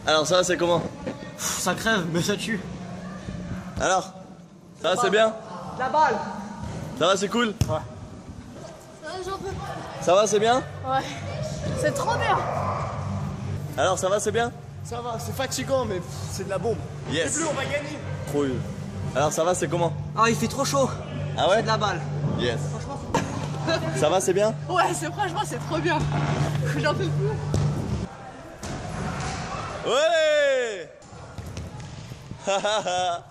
Alors ça va, c'est comment? Ça crève, mais ça tue. Alors, ça va, c'est bien? La balle. Ça va, c'est cool? Ouais. J'en peux. Ça va, c'est bien? Ouais. C'est trop bien. Alors ça va, c'est bien? Ça va, c'est fatigant, mais c'est de la bombe. Yes. Et plus on va gagner. Trop bien. Alors ça va, c'est comment? Ah, il fait trop chaud. Ah ouais? De la balle. Yes. Ça va, c'est bien? Ouais, franchement, c'est trop bien. J'en peux plus. Ouais. Ha ha ha.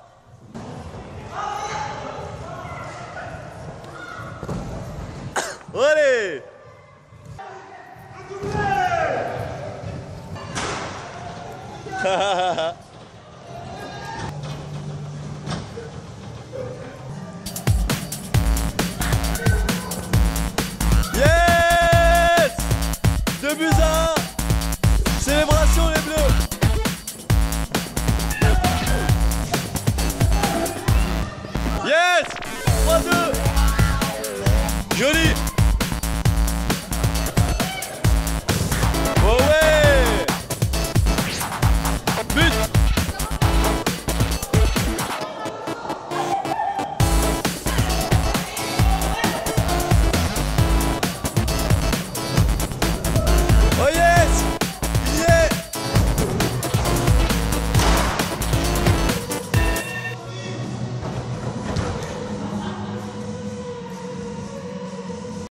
Allez. Ha ha ha. Yes! 2 buts à 1. Célébration les Bleus. Yes! 3-2. Joli.